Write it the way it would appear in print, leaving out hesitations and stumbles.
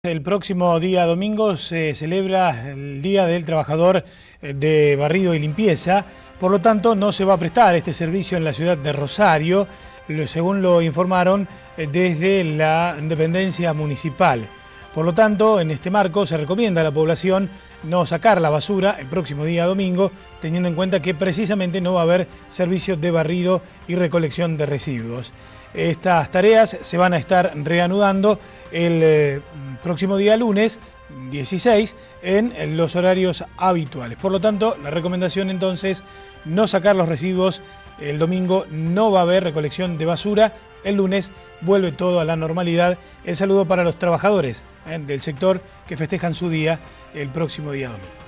El próximo día domingo se celebra el Día del Trabajador de Barrido y Limpieza, por lo tanto no se va a prestar este servicio en la ciudad de Rosario, según lo informaron desde la dependencia municipal. Por lo tanto, en este marco se recomienda a la población no sacar la basura el próximo día domingo, teniendo en cuenta que precisamente no va a haber servicios de barrido y recolección de residuos. Estas tareas se van a estar reanudando el próximo día lunes 16 en los horarios habituales. Por lo tanto, la recomendación entonces, no sacar los residuos. El domingo no va a haber recolección de basura. El lunes vuelve todo a la normalidad. El saludo para los trabajadores del sector que festejan su día el próximo día domingo.